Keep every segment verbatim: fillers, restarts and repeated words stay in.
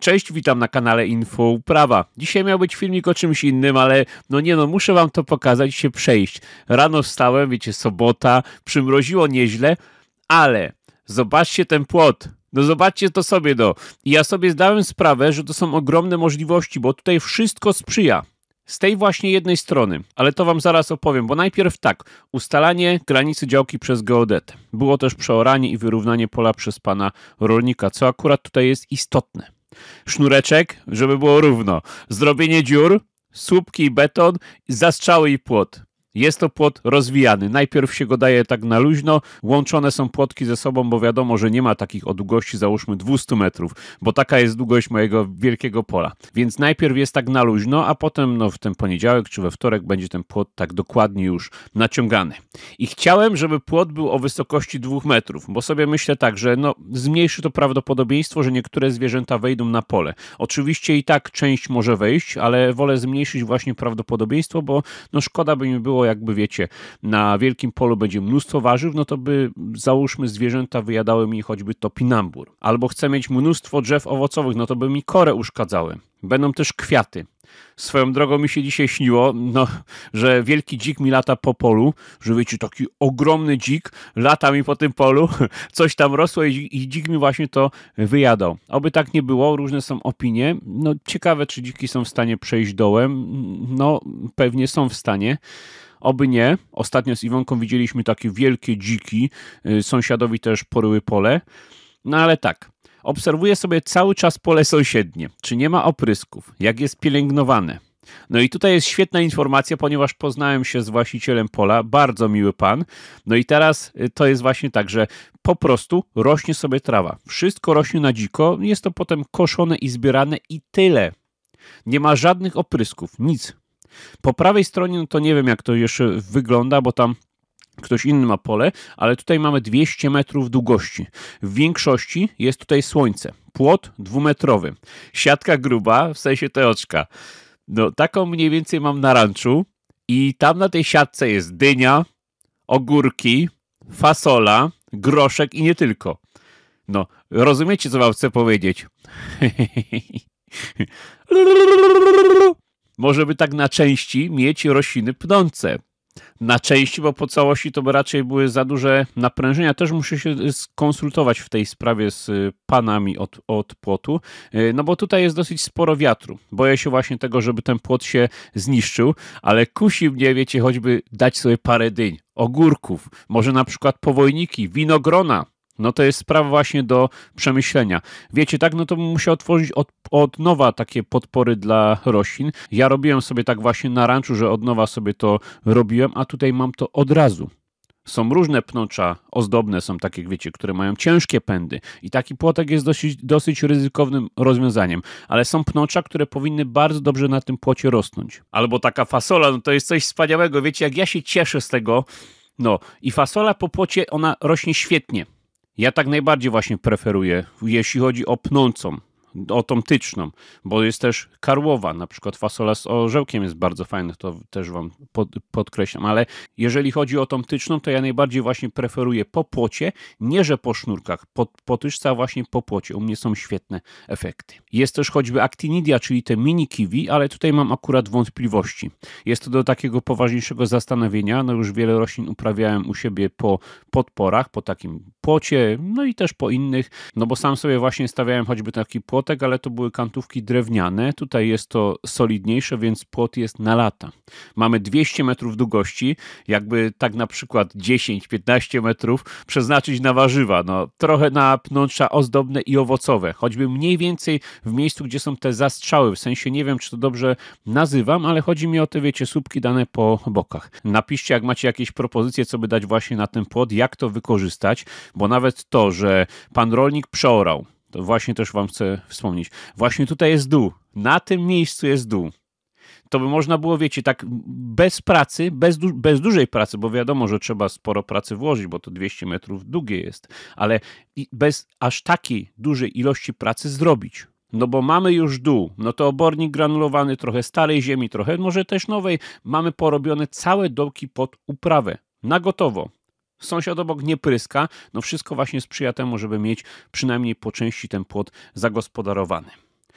Cześć, witam na kanale Info Uprawa. Dzisiaj miał być filmik o czymś innym, ale no nie no, muszę wam to pokazać, się przejść. Rano wstałem, wiecie, sobota, przymroziło nieźle, ale zobaczcie ten płot. No zobaczcie to sobie, no. I ja sobie zdałem sprawę, że to są ogromne możliwości, bo tutaj wszystko sprzyja. Z tej właśnie jednej strony, ale to wam zaraz opowiem, bo najpierw tak, ustalanie granicy działki przez geodetę. Było też przeoranie i wyrównanie pola przez pana rolnika, co akurat tutaj jest istotne. Sznureczek, żeby było równo. Zrobienie dziur, słupki i beton, zastrzały i płot. Jest to płot rozwijany. Najpierw się go daje tak na luźno, łączone są płotki ze sobą, bo wiadomo, że nie ma takich o długości załóżmy dwieście metrów, bo taka jest długość mojego wielkiego pola. Więc najpierw jest tak na luźno, a potem no, w ten poniedziałek czy we wtorek będzie ten płot tak dokładnie już naciągany. I chciałem, żeby płot był o wysokości dwóch metrów, bo sobie myślę tak, że no, zmniejszy to prawdopodobieństwo, że niektóre zwierzęta wejdą na pole. Oczywiście i tak część może wejść, ale wolę zmniejszyć właśnie prawdopodobieństwo, bo no, szkoda by mi było, jakby wiecie, na wielkim polu będzie mnóstwo warzyw, no to by załóżmy zwierzęta wyjadały mi choćby topinambur. Albo chcę mieć mnóstwo drzew owocowych, no to by mi korę uszkadzały. Będą też kwiaty. Swoją drogą mi się dzisiaj śniło, no, że wielki dzik mi lata po polu, że wiecie, taki ogromny dzik lata mi po tym polu, coś tam rosło i, i dzik mi właśnie to wyjadał. Oby tak nie było, różne są opinie. No ciekawe, czy dziki są w stanie przejść dołem. No pewnie są w stanie. Oby nie. Ostatnio z Iwonką widzieliśmy takie wielkie dziki. Sąsiadowi też poryły pole. No ale tak. Obserwuję sobie cały czas pole sąsiednie. Czy nie ma oprysków? Jak jest pielęgnowane? No i tutaj jest świetna informacja, ponieważ poznałem się z właścicielem pola. Bardzo miły pan. No i teraz to jest właśnie tak, że po prostu rośnie sobie trawa. Wszystko rośnie na dziko. Jest to potem koszone i zbierane i tyle. Nie ma żadnych oprysków. Nic. Po prawej stronie, no to nie wiem jak to jeszcze wygląda, bo tam ktoś inny ma pole, ale tutaj mamy dwieście metrów długości. W większości jest tutaj słońce. Płot dwumetrowy. Siatka gruba, w sensie te oczka. No taką mniej więcej mam na ranczu i tam na tej siatce jest dynia, ogórki, fasola, groszek i nie tylko. No, rozumiecie co wam chcę powiedzieć? Może by tak na części mieć rośliny pnące. Na części, bo po całości to by raczej były za duże naprężenia. Też muszę się skonsultować w tej sprawie z panami od, od płotu, no bo tutaj jest dosyć sporo wiatru. Boję się właśnie tego, żeby ten płot się zniszczył, ale kusi mnie, wiecie, choćby dać sobie parę dyń, ogórków, może na przykład powojniki, winogrona. No to jest sprawa właśnie do przemyślenia. Wiecie, tak, no to bym musiał otworzyć od, od nowa takie podpory dla roślin. Ja robiłem sobie tak właśnie na ranczu, że od nowa sobie to robiłem, a tutaj mam to od razu. Są różne pnącza ozdobne, są takie, wiecie, które mają ciężkie pędy i taki płotek jest dosyć, dosyć ryzykownym rozwiązaniem, ale są pnącza, które powinny bardzo dobrze na tym płocie rosnąć. Albo taka fasola, no to jest coś wspaniałego, wiecie, jak ja się cieszę z tego, no i fasola po płocie, ona rośnie świetnie. Ja tak najbardziej właśnie preferuję, jeśli chodzi o pnącą, o tą tyczną, bo jest też karłowa, na przykład fasola z orzełkiem jest bardzo fajna, to też wam pod, podkreślam, ale jeżeli chodzi o tą tyczną, to ja najbardziej właśnie preferuję po płocie, nie że po sznurkach, po, po tyczce, a właśnie po płocie, u mnie są świetne efekty. Jest też choćby actinidia, czyli te mini kiwi, ale tutaj mam akurat wątpliwości. Jest to do takiego poważniejszego zastanowienia, no już wiele roślin uprawiałem u siebie po podporach, po takim płocie, no i też po innych, no bo sam sobie właśnie stawiałem choćby taki płot, ale to były kantówki drewniane. Tutaj jest to solidniejsze, więc płot jest na lata. Mamy dwieście metrów długości, jakby tak na przykład dziesięć piętnaście metrów przeznaczyć na warzywa. No, trochę na pnącza ozdobne i owocowe. Choćby mniej więcej w miejscu, gdzie są te zastrzały. W sensie nie wiem, czy to dobrze nazywam, ale chodzi mi o te, wiecie, słupki dane po bokach. Napiszcie, jak macie jakieś propozycje, co by dać właśnie na ten płot, jak to wykorzystać, bo nawet to, że pan rolnik przeorał, to właśnie też wam chcę wspomnieć. Właśnie tutaj jest dół. Na tym miejscu jest dół. To by można było, wiecie, tak bez pracy, bez, du bez dużej pracy, bo wiadomo, że trzeba sporo pracy włożyć, bo to dwieście metrów długie jest, ale bez aż takiej dużej ilości pracy zrobić. No bo mamy już dół, no to obornik granulowany, trochę starej ziemi, trochę może też nowej. Mamy porobione całe dołki pod uprawę. Na gotowo. Sąsiad obok nie pryska, no wszystko właśnie sprzyja temu, żeby mieć przynajmniej po części ten płot zagospodarowany.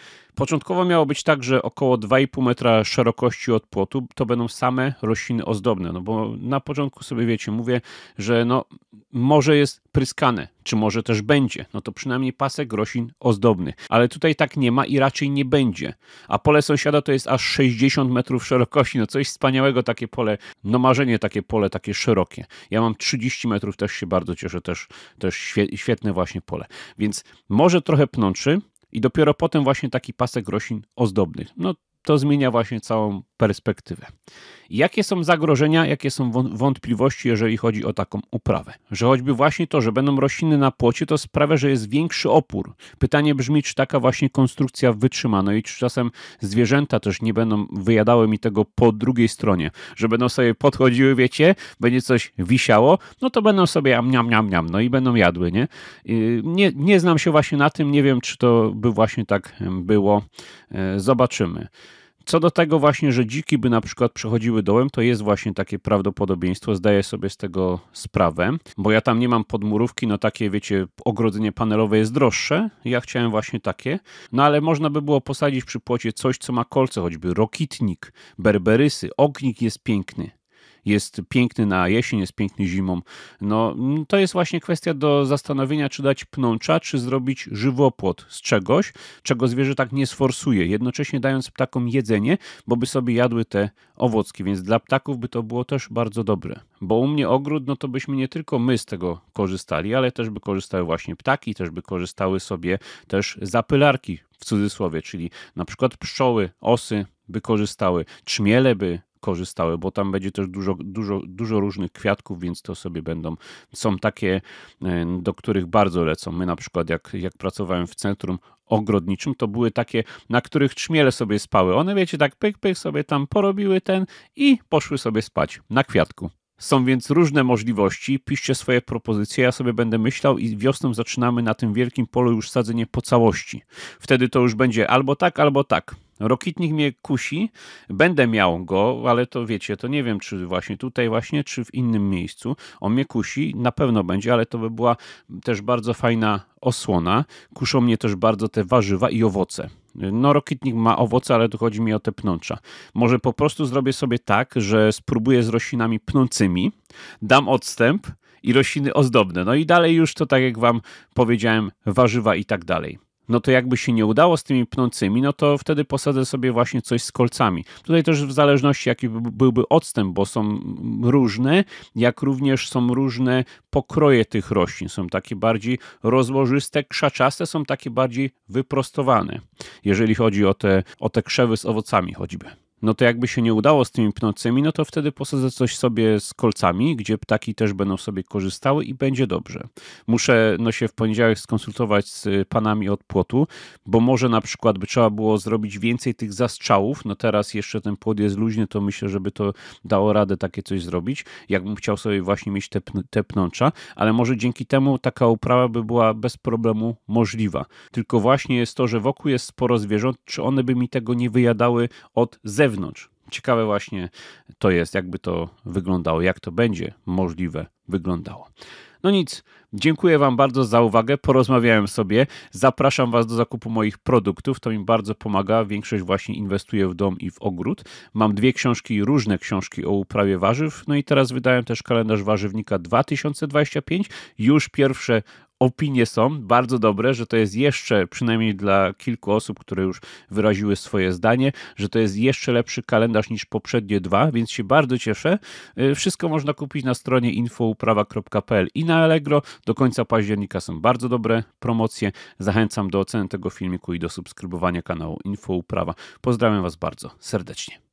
Początkowo miało być tak, że około dwa i pół metra szerokości od płotu to będą same rośliny ozdobne, no bo na początku sobie wiecie, mówię, że no może jest pryskane, czy może też będzie, no to przynajmniej pasek roślin ozdobnych, ale tutaj tak nie ma i raczej nie będzie, a pole sąsiada to jest aż sześćdziesiąt metrów szerokości, no coś wspaniałego takie pole, no marzenie takie pole, takie szerokie. Ja mam trzydzieści metrów, też się bardzo cieszę, też, też świetne właśnie pole, więc może trochę pnączy, i dopiero potem właśnie taki pasek roślin ozdobnych. No to zmienia właśnie całą perspektywę. Jakie są zagrożenia, jakie są wątpliwości, jeżeli chodzi o taką uprawę? Że choćby właśnie to, że będą rośliny na płocie, to sprawia, że jest większy opór. Pytanie brzmi, czy taka właśnie konstrukcja wytrzyma, no i czy czasem zwierzęta też nie będą wyjadały mi tego po drugiej stronie, że będą sobie podchodziły, wiecie, będzie coś wisiało, no to będą sobie am, niam, niam, no i będą jadły, nie? Nie, nie znam się właśnie na tym, nie wiem, czy to by właśnie tak było. Zobaczymy. Co do tego właśnie, że dziki by na przykład przechodziły dołem, to jest właśnie takie prawdopodobieństwo, zdaję sobie z tego sprawę, bo ja tam nie mam podmurówki, no takie wiecie, ogrodzenie panelowe jest droższe, ja chciałem właśnie takie, no ale można by było posadzić przy płocie coś, co ma kolce, choćby rokitnik, berberysy, ognik jest piękny. Jest piękny na jesień, jest piękny zimą. No, to jest właśnie kwestia do zastanowienia, czy dać pnącza, czy zrobić żywopłot z czegoś, czego zwierzę tak nie sforsuje, jednocześnie dając ptakom jedzenie, bo by sobie jadły te owocki, więc dla ptaków by to było też bardzo dobre. Bo u mnie ogród, no to byśmy nie tylko my z tego korzystali, ale też by korzystały właśnie ptaki, też by korzystały sobie też zapylarki w cudzysłowie, czyli na przykład pszczoły, osy by korzystały, trzmiele by korzystały, bo tam będzie też dużo, dużo, dużo różnych kwiatków, więc to sobie będą, są takie, do których bardzo lecą. My na przykład jak, jak pracowałem w centrum ogrodniczym, to były takie, na których trzmiele sobie spały. One wiecie, tak pyk, pyk sobie tam porobiły ten i poszły sobie spać na kwiatku. Są więc różne możliwości, piszcie swoje propozycje, ja sobie będę myślał i wiosną zaczynamy na tym wielkim polu już sadzenie po całości. Wtedy to już będzie albo tak, albo tak. Rokitnik mnie kusi, będę miał go, ale to wiecie, to nie wiem, czy właśnie tutaj właśnie, czy w innym miejscu. On mnie kusi, na pewno będzie, ale to by była też bardzo fajna osłona. Kuszą mnie też bardzo te warzywa i owoce. No rokitnik ma owoce, ale tu chodzi mi o te pnącza. Może po prostu zrobię sobie tak, że spróbuję z roślinami pnącymi, dam odstęp i rośliny ozdobne. No i dalej już to, tak jak wam powiedziałem, warzywa i tak dalej. No to jakby się nie udało z tymi pnącymi, no to wtedy posadzę sobie właśnie coś z kolcami. Tutaj też w zależności jaki byłby odstęp, bo są różne, jak również są różne pokroje tych roślin. Są takie bardziej rozłożyste, krzaczaste, są takie bardziej wyprostowane, jeżeli chodzi o te, o te krzewy z owocami choćby. No to jakby się nie udało z tymi pnącymi, no to wtedy posadzę coś sobie z kolcami, gdzie ptaki też będą sobie korzystały i będzie dobrze. Muszę no się w poniedziałek skonsultować z panami od płotu, bo może na przykład by trzeba było zrobić więcej tych zastrzałów. No teraz jeszcze ten płot jest luźny, to myślę, żeby to dało radę takie coś zrobić. Jakbym chciał sobie właśnie mieć te, pn- te pnącza, ale może dzięki temu taka uprawa by była bez problemu możliwa. Tylko właśnie jest to, że wokół jest sporo zwierząt, czy one by mi tego nie wyjadały od zewnątrz. Ciekawe właśnie to jest, jakby to wyglądało, jak to będzie możliwe wyglądało. No nic, dziękuję wam bardzo za uwagę, porozmawiałem sobie, zapraszam was do zakupu moich produktów, to mi bardzo pomaga, większość właśnie inwestuję w dom i w ogród. Mam dwie książki, różne książki o uprawie warzyw, no i teraz wydałem też kalendarz warzywnika dwa tysiące dwudziesty piąty, już pierwsze opinie są bardzo dobre, że to jest jeszcze, przynajmniej dla kilku osób, które już wyraziły swoje zdanie, że to jest jeszcze lepszy kalendarz niż poprzednie dwa, więc się bardzo cieszę. Wszystko można kupić na stronie infouprawa kropka p l i na Allegro. Do końca października są bardzo dobre promocje. Zachęcam do oceny tego filmiku i do subskrybowania kanału Infouprawa. Pozdrawiam was bardzo serdecznie.